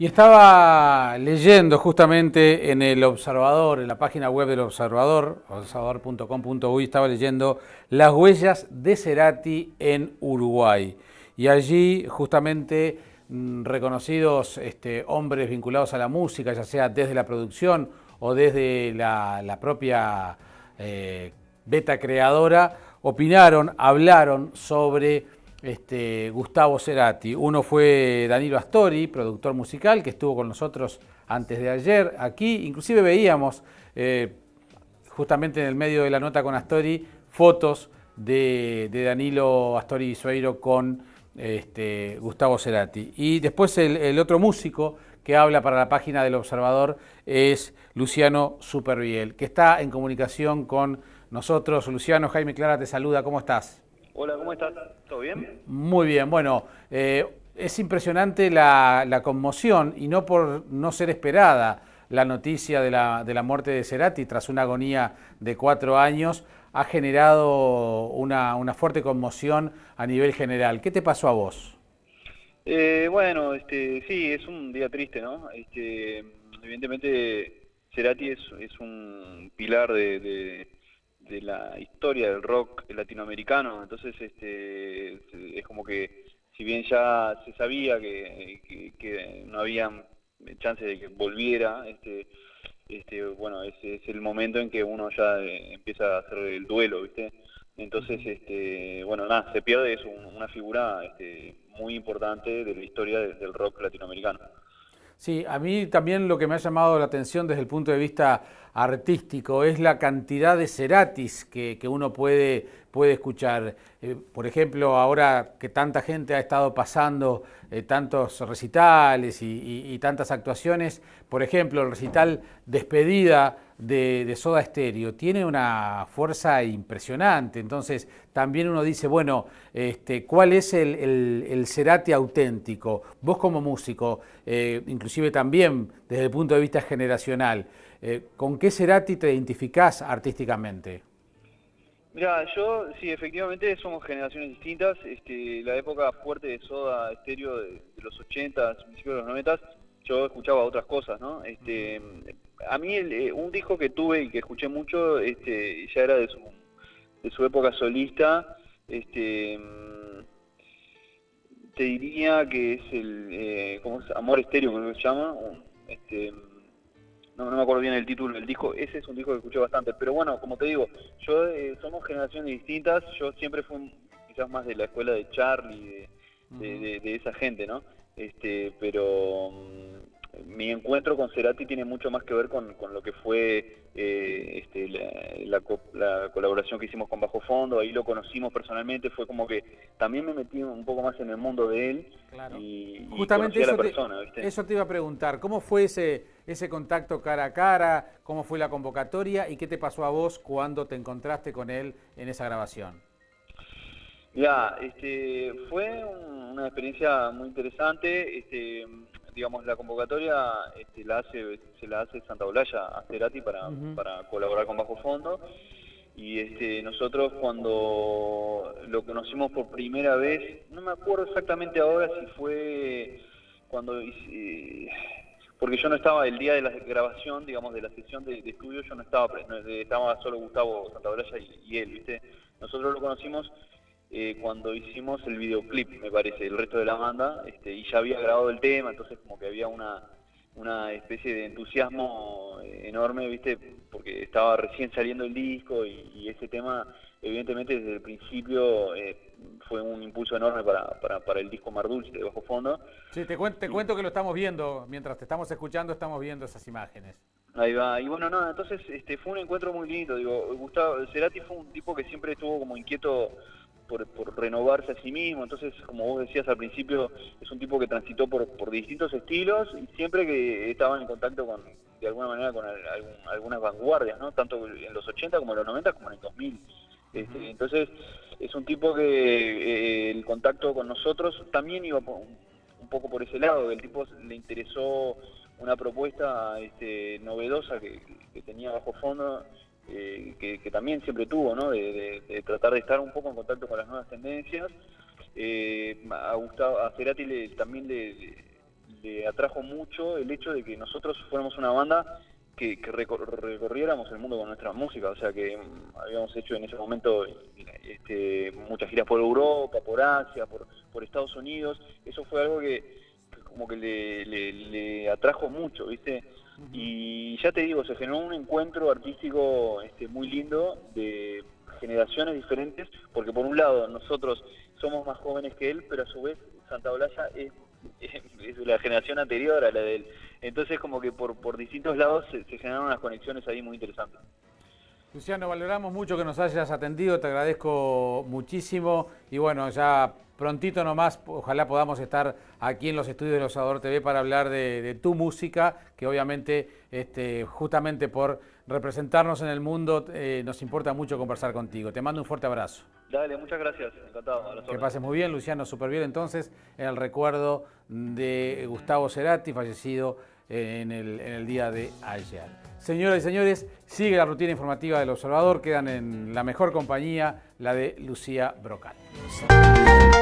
Y estaba leyendo justamente en el Observador, en la página web del Observador, observador.com.uy, estaba leyendo las huellas de Cerati en Uruguay. Y allí justamente reconocidos hombres vinculados a la música, ya sea desde la producción o desde la propia beta creadora, opinaron, hablaron sobre Gustavo Cerati. Uno fue Danilo Astori, productor musical, que estuvo con nosotros antes de ayer aquí. Inclusive veíamos, justamente en el medio de la nota con Astori, fotos de Danilo Astori Bisueiro con Gustavo Cerati. Y después el otro músico que habla para la página del Observador es Luciano Superviel, que está en comunicación con nosotros. Luciano, Jaime Clara te saluda, ¿cómo estás? Hola, ¿cómo estás? ¿Todo bien? Muy bien, bueno, es impresionante la conmoción y no por no ser esperada la noticia de la muerte de Cerati tras una agonía de 4 años ha generado una fuerte conmoción a nivel general. ¿Qué te pasó a vos? Bueno, sí, es un día triste, ¿no? Evidentemente, Cerati es un pilar de la historia del rock latinoamericano, entonces es como que, si bien ya se sabía que no había chances de que volviera, bueno, es el momento en que uno ya empieza a hacer el duelo, ¿viste? Entonces, bueno, nada, se pierde una figura muy importante de la historia del rock latinoamericano. Sí, a mí también lo que me ha llamado la atención desde el punto de vista artístico es la cantidad de Ceratis que uno puede escuchar. Por ejemplo, ahora que tanta gente ha estado pasando tantos recitales y tantas actuaciones, por ejemplo, el recital Despedida de Soda Stereo tiene una fuerza impresionante. Entonces, también uno dice, bueno, ¿cuál es el Cerati auténtico? Vos como músico, inclusive también desde el punto de vista generacional, ¿con qué Cerati te identificás artísticamente? Mira, yo, sí, efectivamente somos generaciones distintas. La época fuerte de Soda Stereo de los 80, principios de los 90, yo escuchaba otras cosas, ¿no? A mí un disco que tuve y que escuché mucho, ya era de su época solista. Te diría que es ¿cómo es? Amor Estéreo, creo que se llama. No me acuerdo bien el título del disco. Ese es un disco que escuché bastante. Pero bueno, como te digo, yo somos generaciones distintas. Yo siempre fui quizás más de la escuela de Charlie, de esa gente, ¿no? Pero mi encuentro con Cerati tiene mucho más que ver con lo que fue la colaboración que hicimos con Bajo Fondo. Ahí lo conocimos personalmente, fue como que también me metí un poco más en el mundo de él Claro. y Justamente conocí a la persona, ¿viste? eso te iba a preguntar, ¿cómo fue ese contacto cara a cara? ¿Cómo fue la convocatoria? ¿Y qué te pasó a vos cuando te encontraste con él en esa grabación? Ya, fue una experiencia muy interesante. Digamos, la convocatoria se la hace Santa Olalla a Cerati Ujú. para colaborar con Bajo Fondo. Y nosotros, cuando lo conocimos por primera vez, no me acuerdo exactamente ahora si fue cuando porque yo no estaba el día de la grabación, digamos, de la sesión de estudio. Yo no estaba, estaba solo Gustavo Santaolalla y él, ¿viste? Nosotros lo conocimos cuando hicimos el videoclip, me parece, el resto de la banda, y ya había grabado el tema. Entonces como que había una especie de entusiasmo enorme, ¿viste? Porque estaba recién saliendo el disco y ese tema, evidentemente, desde el principio fue un impulso enorme para el disco Mar Dulce de Bajo Fondo. Sí, te Y cuento que lo estamos viendo, mientras te estamos escuchando, estamos viendo esas imágenes. ahí va. Y bueno, nada, entonces fue un encuentro muy lindo. Digo, Gustavo Cerati fue un tipo que siempre estuvo como inquieto por renovarse a sí mismo. Entonces, como vos decías al principio, es un tipo que transitó por distintos estilos y siempre que estaba en contacto de alguna manera con algunas vanguardias, ¿no? Tanto en los 80 como en los 90 como en el 2000. Ujú. Entonces, es un tipo que el contacto con nosotros también iba un poco por ese lado. El tipo le interesó una propuesta novedosa que tenía Bajo Fondo, que también siempre tuvo, ¿no? De tratar de estar un poco en contacto con las nuevas tendencias. A Cerati también le atrajo mucho el hecho de que nosotros fuéramos una banda que recorriéramos el mundo con nuestra música, o sea que habíamos hecho en ese momento muchas giras por Europa, por Asia, por Estados Unidos. Eso fue algo que como que le atrajo mucho, ¿viste? Y ya te digo, se generó un encuentro artístico muy lindo de generaciones diferentes, porque por un lado nosotros somos más jóvenes que él, pero a su vez Santa Olalla es la generación anterior a la de él. Entonces como que por distintos lados se generaron unas conexiones ahí muy interesantes. Luciano, valoramos mucho que nos hayas atendido, te agradezco muchísimo y bueno, ya prontito nomás, ojalá podamos estar aquí en los estudios de Los Observador TV para hablar de tu música, que obviamente justamente por representarnos en el mundo nos importa mucho conversar contigo. Te mando un fuerte abrazo. Dale, muchas gracias, encantado. Que pases muy bien, Luciano Supervielle, entonces, en el recuerdo de Gustavo Cerati, fallecido en el día de ayer. Señoras y señores, sigue la rutina informativa del Observador, quedan en la mejor compañía, la de Lucía Brocal.